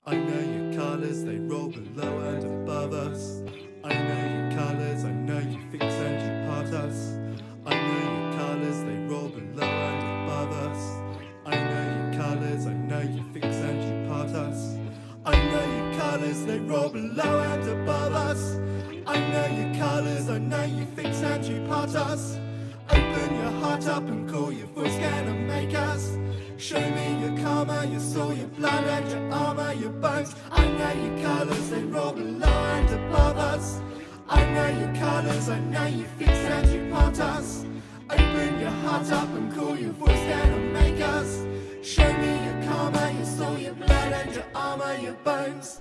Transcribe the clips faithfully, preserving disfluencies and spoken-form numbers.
I know your colours, they roll below and above us. I know your colours, I know you fix and you part us. I know your colours, they roll below and above us. I know your colours, I know you fix and you part us. I know your colours, they roll below and above us. I know your colours, I know you fix and you part us. Open your heart up and call your voice, can and make us. Show me your karma, your soul, your blood and your armour, your bones. I know your colours, they roll below and above us. I know your colours, I know you fix and you part us. Open your heart up and call your voice, can and make us. Show me your karma, your soul, your blood and your armour, your bones.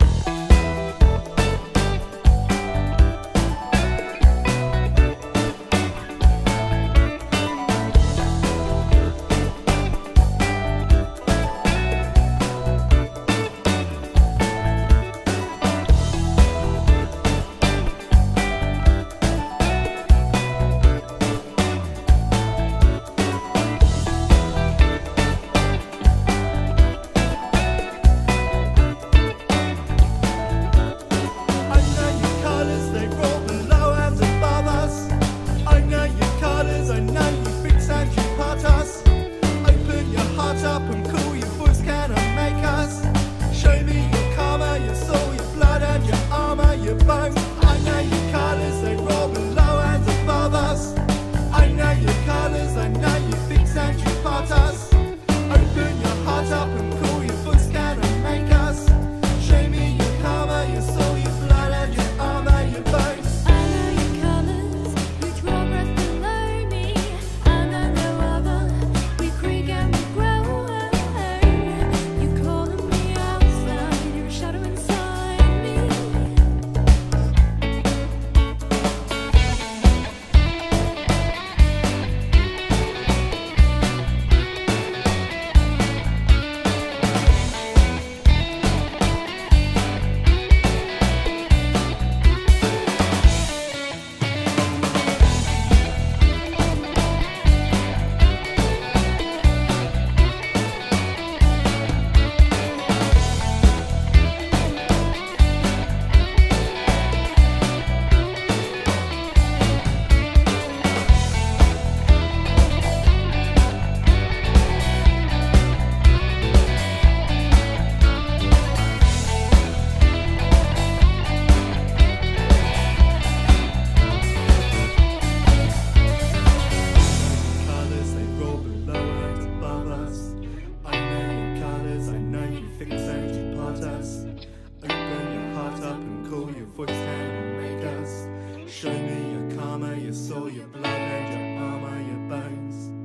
Show me your karma, your soul, your blood and your armour, your bones.